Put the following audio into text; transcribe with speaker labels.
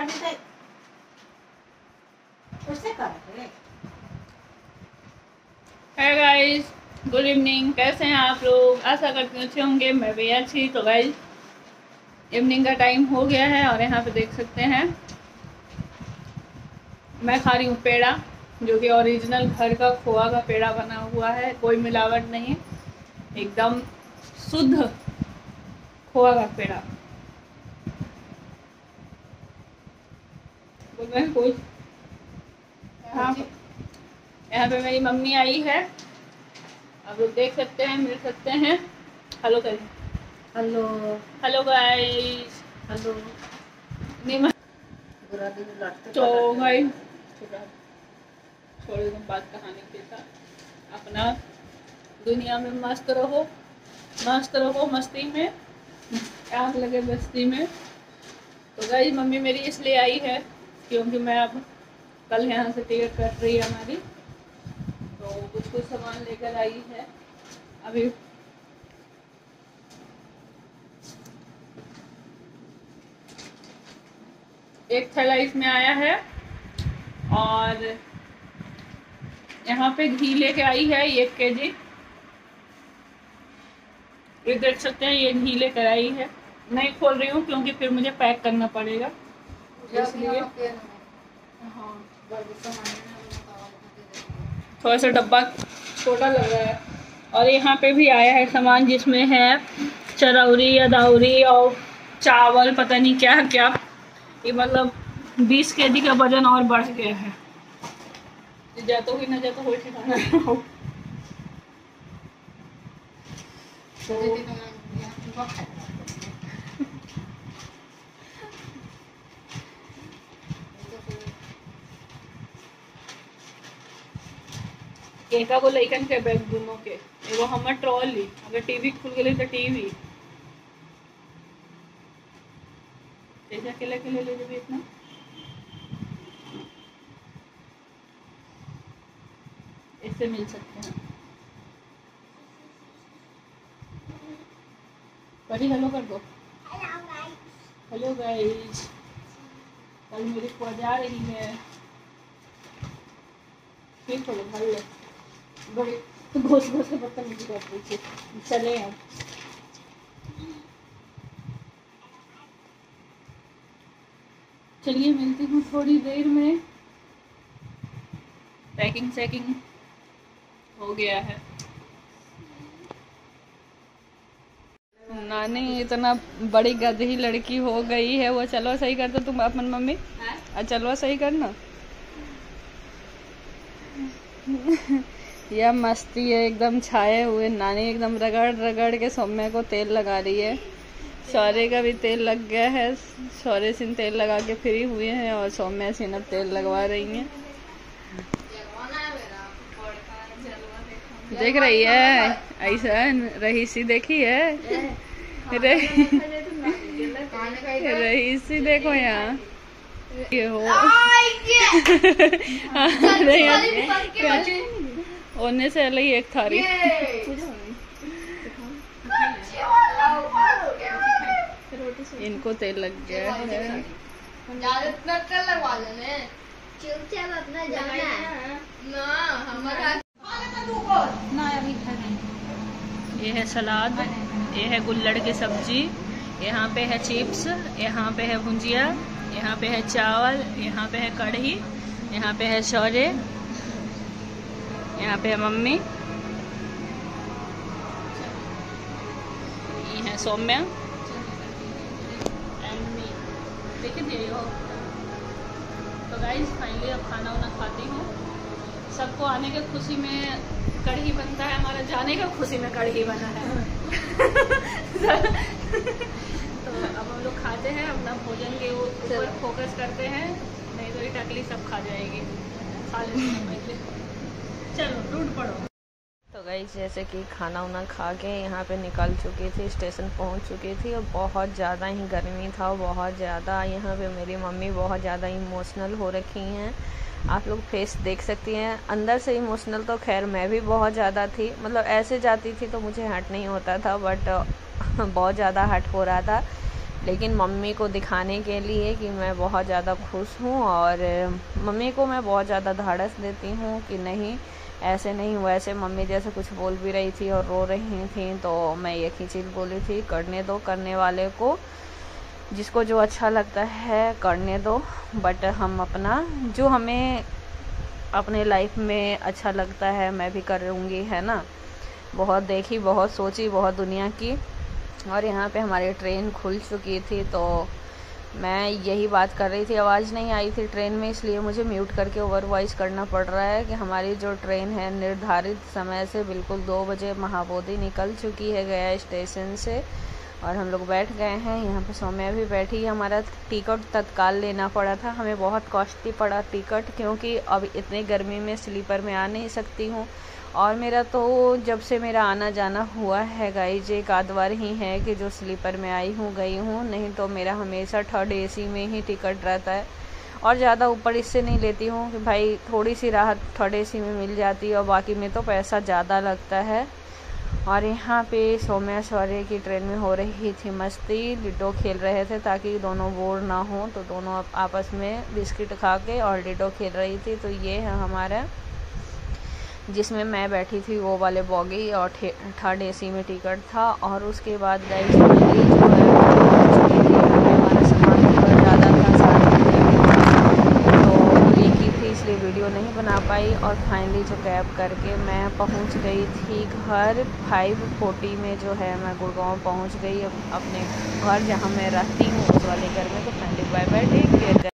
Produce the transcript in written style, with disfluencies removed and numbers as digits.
Speaker 1: Hi guys, good evening. कैसे हैं आप लोग? आशा करती हूँ अच्छे होंगे। मैं भी अच्छी। तो गाइस, इवनिंग का टाइम हो गया है और यहाँ पे देख सकते हैं मैं खा रही हूँ पेड़ा, जो कि ओरिजिनल घर का खोआ का पेड़ा बना हुआ है। कोई मिलावट नहीं, एकदम शुद्ध खोआ का पेड़ा। कुछ यहाँ पे मेरी मम्मी आई है, आप लोग देख सकते हैं, मिल सकते हैं। हेलो करें।
Speaker 2: Hello
Speaker 1: hello guys.
Speaker 2: हेलो।
Speaker 1: तो भाई छोड़ दो बात कहानी के साथ। अपना दुनिया में मस्त रहो, मस्ती में, आग लगे बस्ती में। तो गाइस, मम्मी मेरी इसलिए आई है क्योंकि मैं अब कल यहाँ से टिकट कट रही है हमारी, तो कुछ सामान लेकर आई है। अभी एक थैला इसमें आया है और यहाँ पे घी लेके आई है 1 kg। ये देख सकते हैं, ये घी लेकर आई है। नहीं खोल रही हूँ क्योंकि फिर मुझे पैक करना पड़ेगा, इसलिए। हाँ, थोड़ा सा डब्बा छोटा लग रहा है। और यहाँ पे भी आया है सामान, जिसमें है चरौरी, अदौरी और चावल, पता नहीं क्या क्या। ये मतलब 20 kg का वजन और बढ़ गया है। जातो ही ना जातो हो ठिकाना। एका गो लइकन के बैग दोनों के, एगो हमर ट्रॉली, अगर टीवी खुल गई तो टीवी अकेले ले लेबे इतना। इससे मिल सकते हैं। परी हेलो कर दो। हेलो गाइस, कल मेरी बुआ जा रही है। फिर थोड़ा भर ले बड़े घोष के बदतमीजी कर रही थी। चले अब, चलिए मिलती हूँ थोड़ी देर में। पैकिंग हो गया है। नानी इतना बड़ी गधी लड़की हो गई है, वो चलो सही कर दो तुम अपन मम्मी। चलो सही करना। यह मस्ती है, एकदम छाए हुए। नानी एकदम रगड़ के सौम्या को तेल लगा रही है। शौर्य का भी तेल लग गया है। शौर्य सिंह तेल लगा के फ्री हुए हैं और सौम्या सिंह अब तेल लगवा रही हैं। देख रही है ऐसा रहीसी, देखी है रहीसी, देखो यहाँ ये हो ओने से अलग एक थारी। इनको तेल लग गया है। ये है सलाद, ये है गुल्लड़ की सब्जी, यहाँ पे है चिप्स, यहाँ पे है भुंजिया, यहाँ पे है चावल, यहाँ पे है कढ़ी, यहाँ पे है शौर्य, यहाँ पे है मम्मी, ये है सौम्या एंड मी। देखिए हो। तो गाइस फाइनली अब खाना वाना खाती हूँ। सबको आने के खुशी में कढ़ी बनता है, हमारा जाने का खुशी में कढ़ी बना है। तो अब हम लोग खाते हैं, अपना भोजन के ऊपर फोकस करते हैं, नहीं तो ये टकली सब खा जाएगी। खा लेते। चलो टूट पड़ो। तो गाइस, जैसे कि खाना वाना खा के यहाँ पे निकल चुकी थी, स्टेशन पहुँच चुकी थी और बहुत ज़्यादा ही गर्मी था, बहुत ज़्यादा। यहाँ पे मेरी मम्मी बहुत ज़्यादा इमोशनल हो रखी हैं। आप लोग फेस देख सकती हैं। अंदर से इमोशनल तो खैर मैं भी बहुत ज़्यादा थी, मतलब ऐसे जाती थी तो मुझे हर्ट नहीं होता था, बट बहुत ज़्यादा हर्ट हो रहा था। लेकिन मम्मी को दिखाने के लिए कि मैं बहुत ज़्यादा खुश हूँ, और मम्मी को मैं बहुत ज़्यादा धाड़स देती हूँ कि नहीं ऐसे नहीं वैसे। मम्मी जैसे कुछ बोल भी रही थी और रो रही थी, तो मैं एक ही चीज़ बोली थी, करने दो, करने वाले को, जिसको जो अच्छा लगता है करने दो। बट हम अपना जो हमें अपने लाइफ में अच्छा लगता है मैं भी करूँगी, है ना। बहुत देखी, बहुत सोची, बहुत दुनिया की, और यहाँ पे हमारी ट्रेन खुल चुकी थी, तो मैं यही बात कर रही थी। आवाज़ नहीं आई थी ट्रेन में, इसलिए मुझे म्यूट करके ओवर वॉइस करना पड़ रहा है कि हमारी जो ट्रेन है निर्धारित समय से बिल्कुल 2 बजे महाबोधि निकल चुकी है गया स्टेशन से, और हम लोग बैठ गए हैं। यहाँ पे सौम्या भी बैठी। हमारा टिकट तत्काल लेना पड़ा था, हमें बहुत कॉस्टली पड़ा टिकट, क्योंकि अब इतने गर्मी में स्लीपर में आ नहीं सकती हूँ। और मेरा तो जब से मेरा आना जाना हुआ है गाइज, एक आध बार ही है कि जो स्लीपर में आई हूँ गई हूँ, नहीं तो मेरा हमेशा थर्ड एसी में ही टिकट रहता है। और ज़्यादा ऊपर इससे नहीं लेती हूँ कि भाई थोड़ी सी राहत थर्ड एसी में मिल जाती है, और बाकी में तो पैसा ज़्यादा लगता है। और यहाँ पे सौम्या सौर्य की ट्रेन में हो रही थी मस्ती, लिडो खेल रहे थे ताकि दोनों बोर ना हो, तो दोनों आपस में बिस्किट खा के और लिडो खेल रही थी। तो ये है हमारा, जिसमें मैं बैठी थी वो वाले बॉगी, और थर्ड एसी में टिकट था। और उसके बाद गई जो है हमारा सामान थोड़ा ज़्यादा था, साथ तो एक ही थी, इसलिए वीडियो नहीं बना पाई। और फाइनली जो कैब करके मैं पहुंच गई थी घर 5:40 में, जो है मैं गुड़गांव पहुंच गई अपने घर जहां मैं रहती हूँ उस वाले घर में। तो finally bye bye, take care.